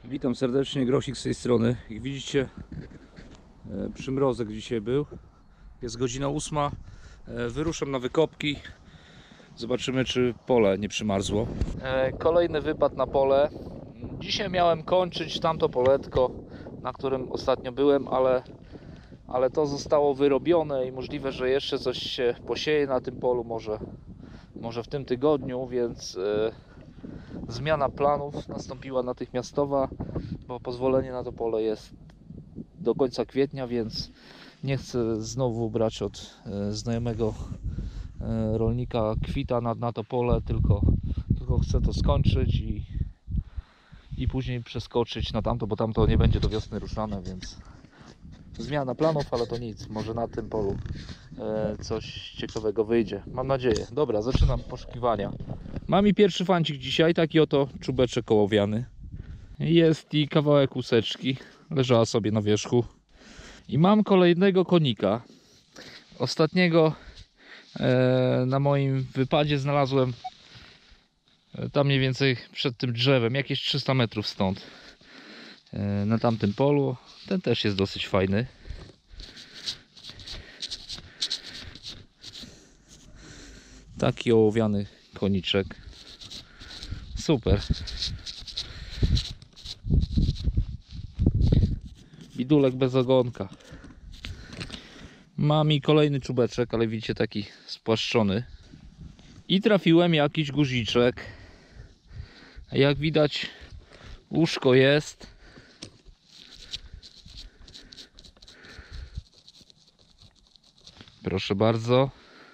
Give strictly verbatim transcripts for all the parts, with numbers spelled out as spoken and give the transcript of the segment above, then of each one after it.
Witam serdecznie, Grosik z tej strony. Jak widzicie, przymrozek dzisiaj był. Jest godzina ósma. Wyruszam na wykopki. Zobaczymy, czy pole nie przymarzło. Kolejny wypad na pole. Dzisiaj miałem kończyć tamto poletko, na którym ostatnio byłem, ale, ale to zostało wyrobione i możliwe, że jeszcze coś się posieje na tym polu, może, może w tym tygodniu, więc zmiana planów nastąpiła natychmiastowa, bo pozwolenie na to pole jest do końca kwietnia, więc nie chcę znowu brać od znajomego rolnika kwita na, na to pole, tylko, tylko chcę to skończyć i, i później przeskoczyć na tamto, bo tamto nie będzie do wiosny ruszane, więc zmiana planów, ale to nic, może na tym polu coś ciekawego wyjdzie, mam nadzieję. Dobra, zaczynam poszukiwania. Mam i pierwszy fancik dzisiaj, taki oto czubeczek ołowiany. Jest i kawałek łuseczki, leżała sobie na wierzchu. I mam kolejnego konika. Ostatniego e, na moim wypadzie znalazłem e, tam mniej więcej przed tym drzewem, jakieś trzysta metrów stąd. E, na tamtym polu. Ten też jest dosyć fajny. Taki ołowiany koniczek. Super. Bidulek bez ogonka. Mam i kolejny czubeczek, ale widzicie, taki spłaszczony. I trafiłem jakiś guziczek. Jak widać, łóżko jest. Proszę bardzo.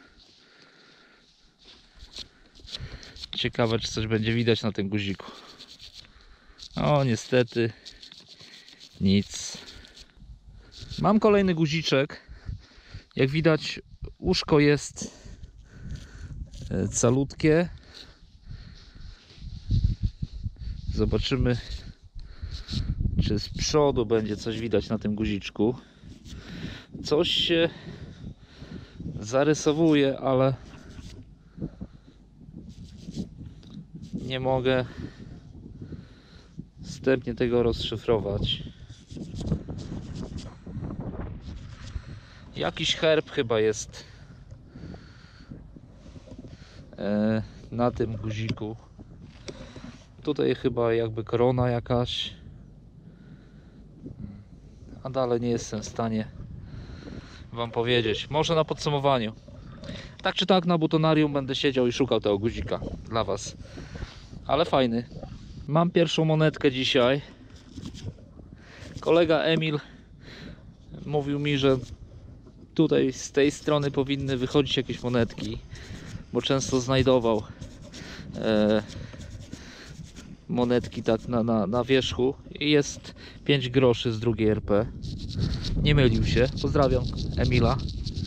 Ciekawe, czy coś będzie widać na tym guziku. O, niestety nic. Mam kolejny guziczek. Jak widać, łóżko jest calutkie. Zobaczymy, czy z przodu będzie coś widać na tym guziczku. Coś się zarysowuje, ale nie mogę wstępnie tego rozszyfrować. Jakiś herb chyba jest e, na tym guziku. Tutaj chyba jakby korona jakaś, a dalej nie jestem w stanie wam powiedzieć. Może na podsumowaniu. Tak czy tak na butonarium będę siedział i szukał tego guzika dla was. Ale fajny. Mam pierwszą monetkę dzisiaj. Kolega Emil mówił mi, że tutaj z tej strony powinny wychodzić jakieś monetki, bo często znajdował e, monetki tak na, na, na wierzchu. I jest pięć groszy z drugiej R P. Nie mylił się. Pozdrawiam Emila.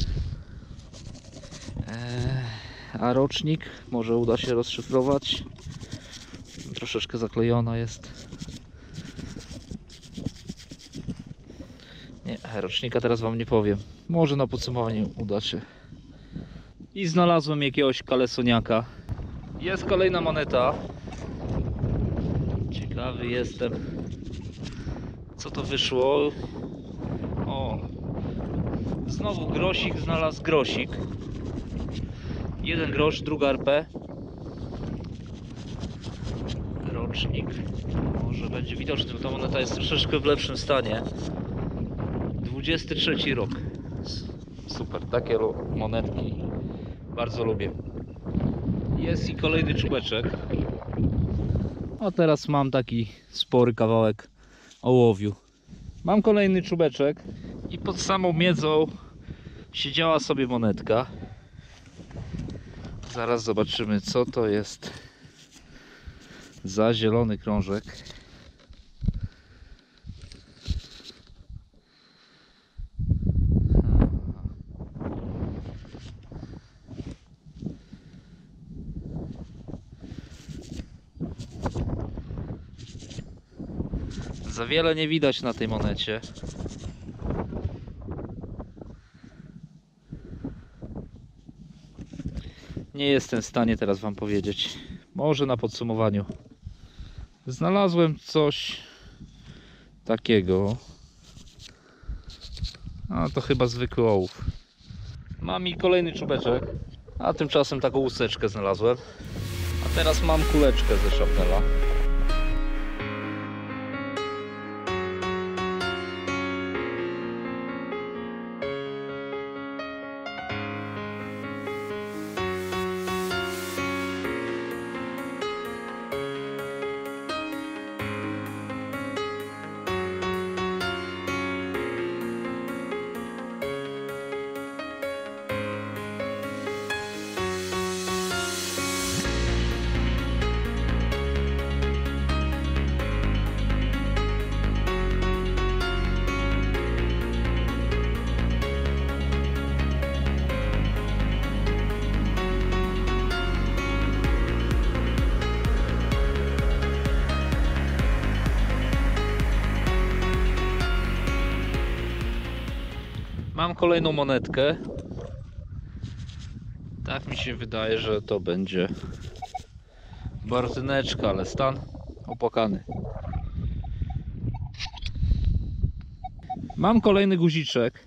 E, a rocznik może uda się rozszyfrować. Troszeczkę zaklejona jest. Nie, rocznika teraz wam nie powiem. Może na podsumowaniu uda się. I znalazłem jakiegoś kalesoniaka. Jest kolejna moneta. Ciekawy jestem, co to wyszło. O, znowu grosik znalazł grosik. Jeden grosz, druga R P. Rocznik. Może będzie widoczny, bo ta moneta jest troszeczkę w lepszym stanie. dwudziesty trzeci rok. Super, takie monetki bardzo lubię. Jest i kolejny czubeczek. A teraz mam taki spory kawałek ołowiu. Mam kolejny czubeczek i pod samą miedzą siedziała sobie monetka. Zaraz zobaczymy, co to jest za zielony krążek. Za wiele nie widać na tej monecie. Nie jestem w stanie teraz wam powiedzieć. Może na podsumowaniu. Znalazłem coś takiego. A to chyba zwykły ołów. Mam i kolejny czubeczek, a tymczasem taką łuseczkę znalazłem. A teraz mam kuleczkę ze szapnela. Mam kolejną monetkę. Tak mi się wydaje, że to będzie bartyneczka, ale stan opłakany. Mam kolejny guziczek.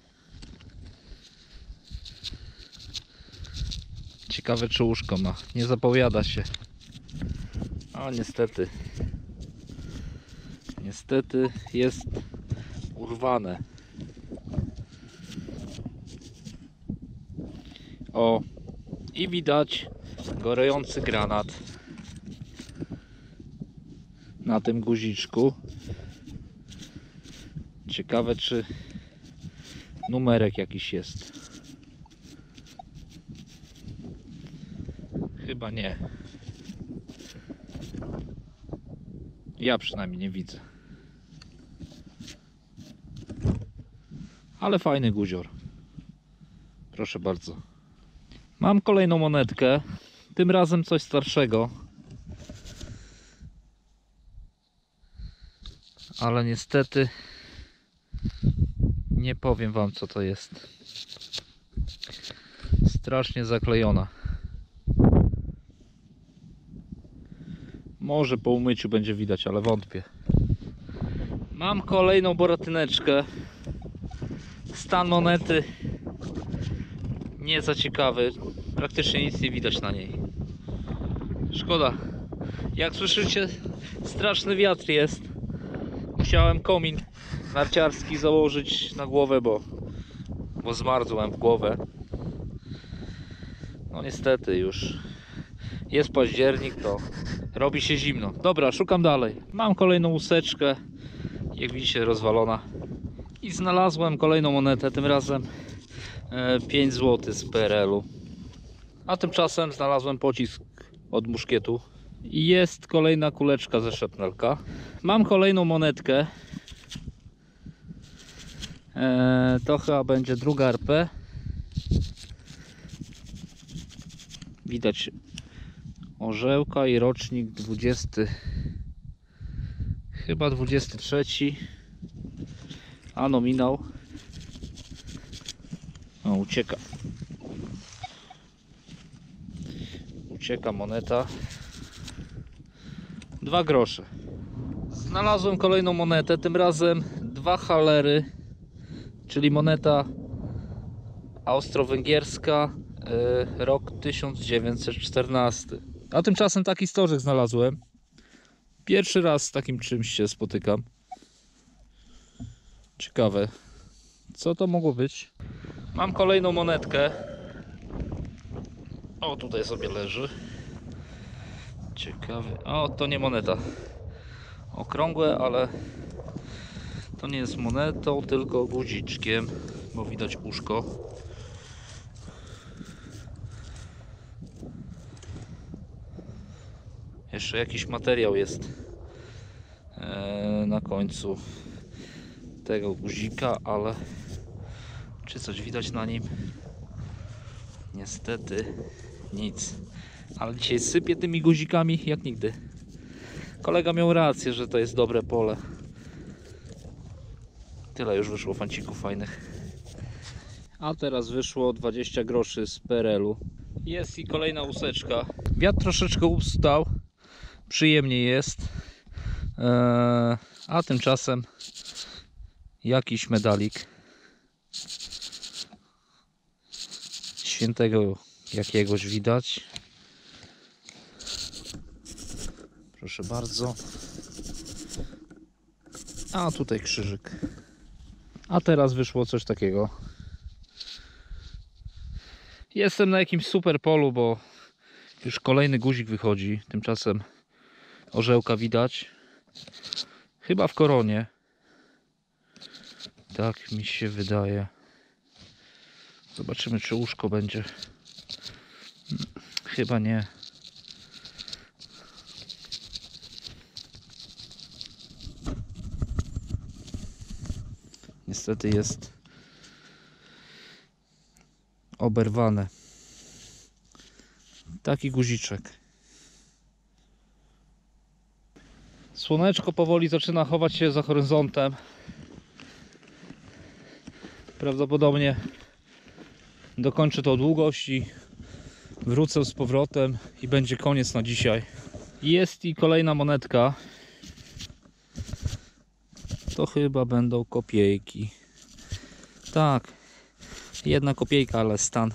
Ciekawe, czy łóżko ma. Nie zapowiada się. O, niestety. Niestety jest urwane. O, i widać gorejący granat na tym guziczku. Ciekawe, czy numerek jakiś jest. Chyba nie. Ja przynajmniej nie widzę. Ale fajny guzior. Proszę bardzo. Mam kolejną monetkę. Tym razem coś starszego. Ale niestety nie powiem wam, co to jest. Strasznie zaklejona. Może po umyciu będzie widać, ale wątpię. Mam kolejną boratyneczkę. Stan monety nie za ciekawy. Praktycznie nic nie widać na niej. Szkoda. Jak słyszycie, straszny wiatr jest. Musiałem komin narciarski założyć na głowę, bo, bo zmarzłem w głowę. No niestety już jest październik, to robi się zimno. Dobra, szukam dalej. Mam kolejną łuseczkę, jak widzicie, rozwalona. I znalazłem kolejną monetę, tym razem pięć złotych z P R L-u. A tymczasem znalazłem pocisk od muszkietu. I jest kolejna kuleczka ze szepnelka. Mam kolejną monetkę. Eee, to chyba będzie druga R P. Widać orzełka i rocznik dwudziesty. Chyba dwudziesty trzeci. A nominał. O, ucieka. Ucieka moneta. Dwa grosze. Znalazłem kolejną monetę, tym razem dwa halery, czyli moneta austro-węgierska, yy, rok tysiąc dziewięćset czternasty. A tymczasem taki stożek znalazłem. Pierwszy raz z takim czymś się spotykam. Ciekawe, co to mogło być. Mam kolejną monetkę. O, tutaj sobie leży. Ciekawe. O, to nie moneta. Okrągłe, ale to nie jest monetą, tylko guziczkiem, bo widać uszko. Jeszcze jakiś materiał jest na końcu tego guzika, ale czy coś widać na nim? Niestety nic. Ale dzisiaj sypię tymi guzikami jak nigdy. Kolega miał rację, że to jest dobre pole. Tyle już wyszło fancików fajnych. A teraz wyszło dwadzieścia groszy z P R L-u. Jest i kolejna łuseczka. Wiatr troszeczkę ustał. Przyjemnie jest. Eee, a tymczasem jakiś medalik świętego jakiegoś widać. Proszę bardzo. A tutaj krzyżyk. A teraz wyszło coś takiego. Jestem na jakimś super polu, bo już kolejny guzik wychodzi. Tymczasem orzełka widać. Chyba w koronie. Tak mi się wydaje. Zobaczymy, czy łóżko będzie. Chyba nie. Niestety jest oberwane. Taki guziczek. Słoneczko powoli zaczyna chować się za horyzontem. Prawdopodobnie dokończę to długość i wrócę z powrotem i będzie koniec na dzisiaj. Jest i kolejna monetka. To chyba będą kopiejki. Tak, jedna kopiejka, ale stan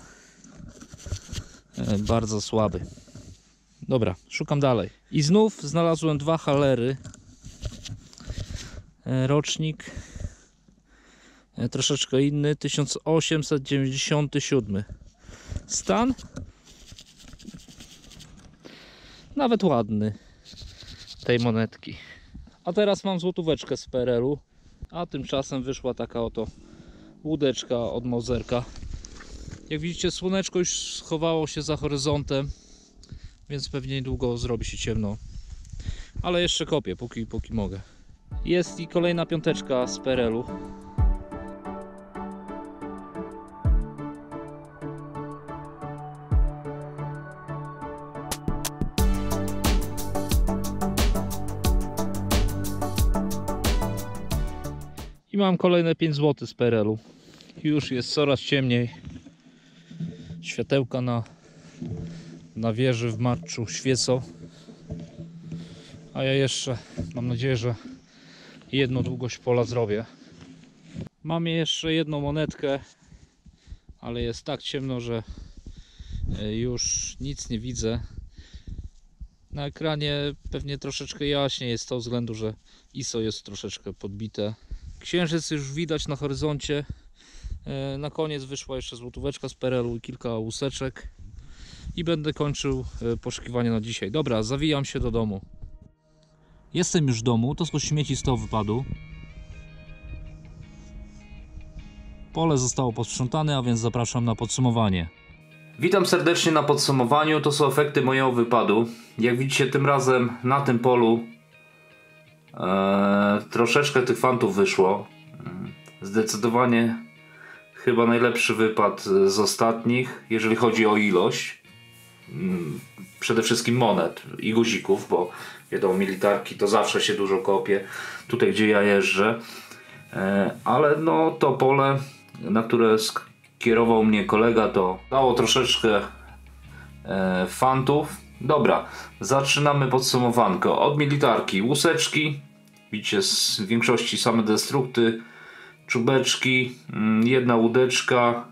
bardzo słaby. Dobra, szukam dalej. I znów znalazłem dwa halery. Rocznik troszeczkę inny, tysiąc osiemset dziewięćdziesiąty siódmy. Stan nawet ładny tej monetki. A teraz mam złotóweczkę z P R L-u, a tymczasem wyszła taka oto łódeczka od Mauserka. Jak widzicie, słoneczko już schowało się za horyzontem, więc pewnie niedługo zrobi się ciemno. Ale jeszcze kopię, póki, póki mogę. Jest i kolejna piąteczka z P R L-u. I mam kolejne pięć złotych z P R L-u. Już jest coraz ciemniej. Światełka na, na wieży w matczu świecą. A ja jeszcze mam nadzieję, że jedną długość pola zrobię. Mam jeszcze jedną monetkę, ale jest tak ciemno, że już nic nie widzę. Na ekranie pewnie troszeczkę jaśniej jest z tego względu, że I S O jest troszeczkę podbite. Księżyc już widać na horyzoncie. Na koniec wyszła jeszcze złotóweczka z P R L-u i kilka łuseczek. I będę kończył poszukiwanie na dzisiaj. Dobra, zawijam się do domu. Jestem już w domu, to są śmieci z tego wypadu. Pole zostało posprzątane, a więc zapraszam na podsumowanie. Witam serdecznie na podsumowaniu. To są efekty mojego wypadu. Jak widzicie, tym razem na tym polu e, troszeczkę tych fantów wyszło. Zdecydowanie chyba najlepszy wypad z ostatnich, jeżeli chodzi o ilość. Przede wszystkim monet i guzików, bo wiadomo, militarki to zawsze się dużo kopie. Tutaj, gdzie ja jeżdżę. Ale no to pole, na które skierował mnie kolega, to dało troszeczkę fantów. Dobra, zaczynamy podsumowanko. Od militarki łuseczki. Widzicie, z większości same destrukty. Czubeczki, jedna łódeczka,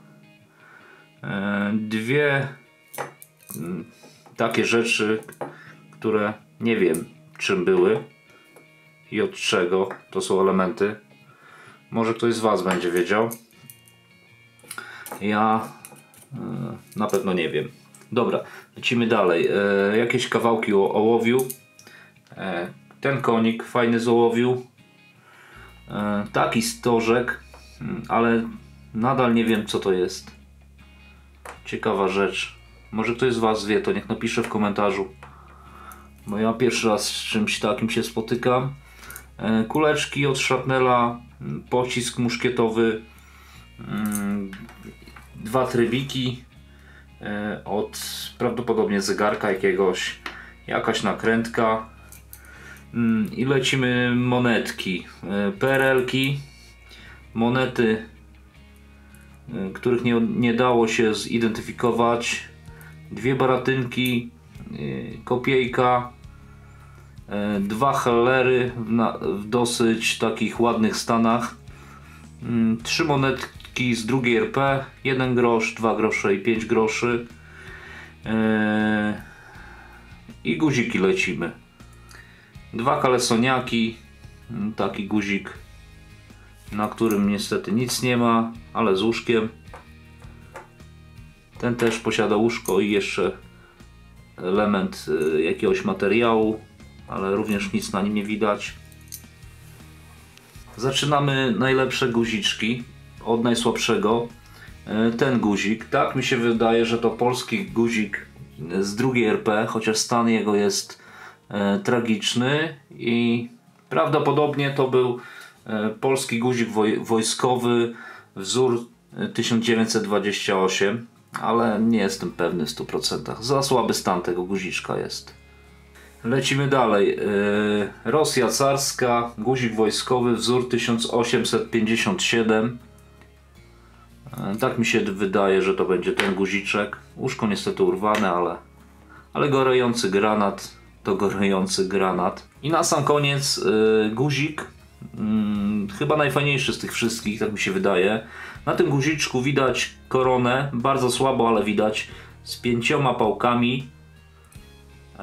dwie takie rzeczy, które nie wiem czym były i od czego to są elementy. Może ktoś z Was będzie wiedział. Ja na pewno nie wiem. Dobra, lecimy dalej. Jakieś kawałki ołowiu. Ten konik fajny z ołowiu. Taki stożek, ale nadal nie wiem, co to jest. Ciekawa rzecz. Może ktoś z Was wie, to niech napisze w komentarzu, bo ja pierwszy raz z czymś takim się spotykam. Kuleczki od Shrapnela, pocisk muszkietowy, dwa trybiki od prawdopodobnie zegarka jakiegoś, jakaś nakrętka. I lecimy monetki, P R L-ki, monety, których nie, nie dało się zidentyfikować, dwie baratynki, kopiejka, dwa hallery w, na, w dosyć takich ładnych stanach, Trzy monetki z drugiej R P, jeden grosz, dwa grosze i pięć groszy. I guziki lecimy. Dwa kalesoniaki, taki guzik, na którym niestety nic nie ma, ale z łóżkiem. Ten też posiada łóżko i jeszcze element jakiegoś materiału, ale również nic na nim nie widać. Zaczynamy najlepsze guziczki od najsłabszego. Ten guzik, tak mi się wydaje, że to polski guzik z drugiej R P, chociaż stan jego jest e, tragiczny i prawdopodobnie to był e, polski guzik woj wojskowy, wzór tysiąc dziewięćset dwadzieścia osiem, ale nie jestem pewny w stu procentach. Za słaby stan tego guziczka jest. Lecimy dalej. E, Rosja carska, guzik wojskowy, wzór tysiąc osiemset pięćdziesiąt siedem. Tak mi się wydaje, że to będzie ten guziczek. Łóżko niestety urwane, ale, ale gorejący granat to gorejący granat. I na sam koniec yy, guzik, yy, chyba najfajniejszy z tych wszystkich, tak mi się wydaje. Na tym guziczku widać koronę, bardzo słabo, ale widać, z pięcioma pałkami yy,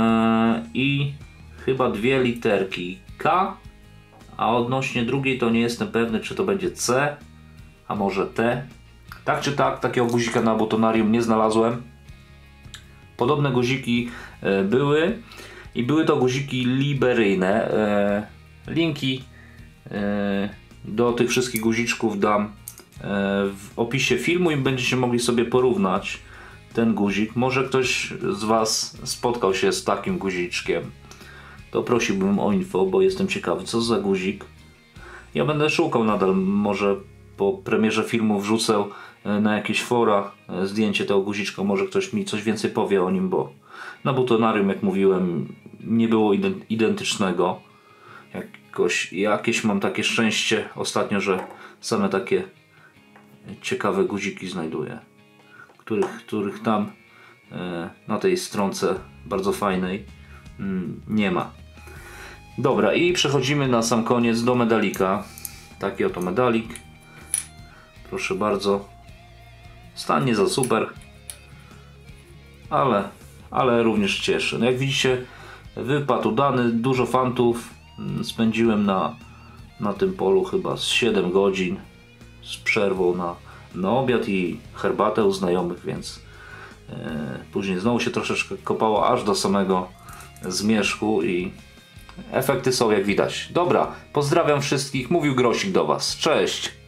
i chyba dwie literki K, a odnośnie drugiej to nie jestem pewny, czy to będzie C, a może T. Tak czy tak, takiego guzika na botonarium nie znalazłem. Podobne guziki e, były i były to guziki liberyjne. E, linki e, do tych wszystkich guziczków dam e, w opisie filmu i będziecie mogli sobie porównać ten guzik. Może ktoś z Was spotkał się z takim guziczkiem. To prosiłbym o info, bo jestem ciekawy, co za guzik. Ja będę szukał nadal, może po premierze filmu wrzucę na jakieś fora zdjęcie tego guziczka, może ktoś mi coś więcej powie o nim, bo na botonarium, jak mówiłem, nie było identycznego. Jakoś, jakieś mam takie szczęście ostatnio, że same takie ciekawe guziki znajduję, których, których tam na tej stronce bardzo fajnej nie ma. Dobra, i przechodzimy na sam koniec do medalika. Taki oto medalik. Proszę bardzo. Stan nie za super, ale, ale również cieszy. No jak widzicie, wypad udany, dużo fantów. Spędziłem na, na tym polu chyba z siedem godzin z przerwą na, na obiad i herbatę u znajomych, więc e, później znowu się troszeczkę kopało aż do samego zmierzchu i efekty są jak widać. Dobra, pozdrawiam wszystkich, mówił Grosik do Was. Cześć!